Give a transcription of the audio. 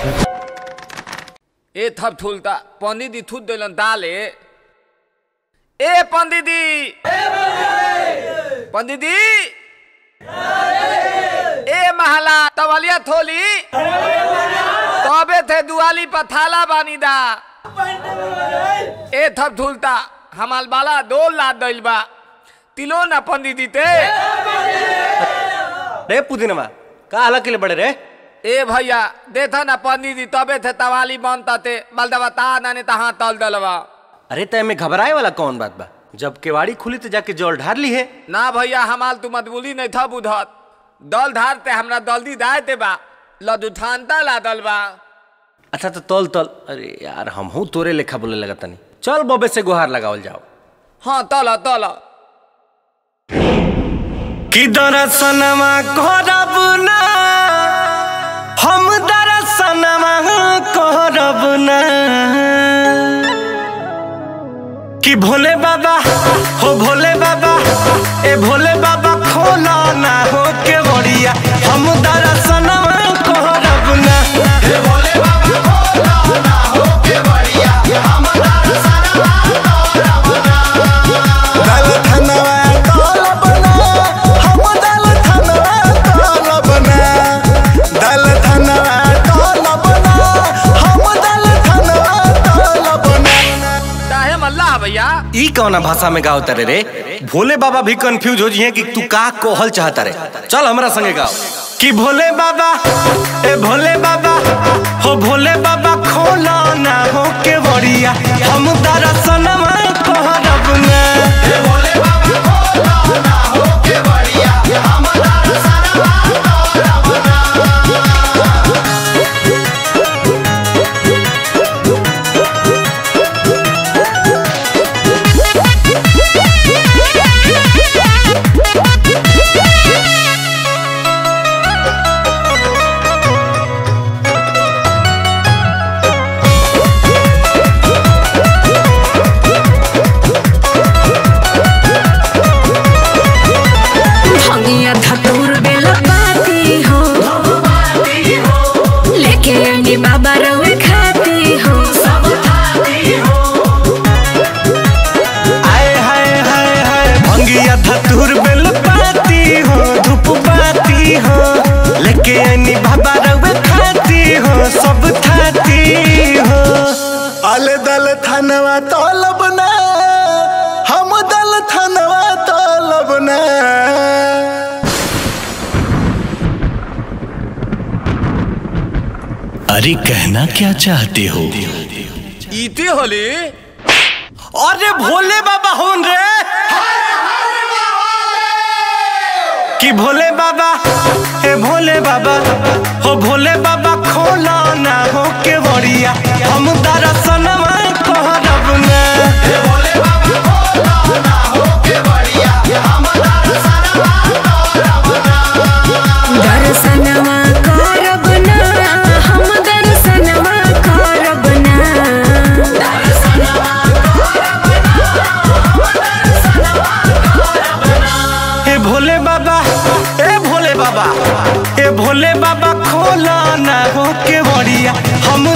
ए थप थुलता पंडित जी थूत दिलन दाले ए पंडित जी पंडित जी ए महला तवलिया थोली तबे थे दुआली पर थाला बानी दा ए थप थुलता हमाल बाला दो लाद दिल बा तिलो ना पंडित जी ते रे पुदीनमा का हाल के लिए बड़े रे ए भैया देखा ना पंडित जी तबे थे तवाली बनता थे बलदवा ता नाने तहाँ तल दलवा। अरे तय में घबराए वाला कौन बात बा जब केवाड़ी खुली तो जाके जल ढार ली है ना भैया हमाल तू मतबुली नहीं था बुधत दल धारते हमरा दल्दी दायते बा लदु थानता ला दलवा। अच्छा तो तल तल अरे यार हम हूँ तोरे लेखा बोले लगा तनी चल बबे से गुहार लगावल जाओ। हाँ तल तल कि दरसनमा करब ना हम दरसनमा करब ना कि भोले बाबा हो भोले बाबा ए भोले बाबा खोला ना हो के बड़िया हम दरसनमा करब ना हे भोले बाबा खोला ना हो के बड़िया हम दरसनमा करब ना दल धनवा करब ना हम दल धनवा करब ना दल धनवा करब ना हम दल धनवा करब ना। काहे मल्ला भैया ई कौना भाषा में गाओ तारे रे भोले बाबा भी कंफ्यूज हो जिए कि तू का कोहल चाहता रे चल हमरा संगे गाओ कि भोले बाबा ए भोले बाबा हो भोले बाबा खोला ना हो के बड़िया हम दरसनमा करब ना ए भोले बाबा खोला ना हो के बड़िया हम दरसनमा करब ना। बाबा रवे खाती हो सब खाती हो आए हाय हाय हाय भंगिया धतूर बेल पाती हो धूप पाती हो लेके आनी बाबा रवे खाती हो सब खाती हो अले दल थनवा तलब ना हम दल थनवा तलब ना। अरे कहना क्या चाहते हो इती होली अरे भोले बाबा होन रे कि भोले बाबा ए भोले बाबा हो भोले बाबा खोला ना हो के बड़िया हम दरसनमा करब ना ए भोले बाबा खोला ना हो के बड़िया हम दरसनमा करब ना दर्शनमा करब ना हम दर्शनमा करब ना ए भोले बाबा ए भोले बाबा खोला ना हो के बड़िया हम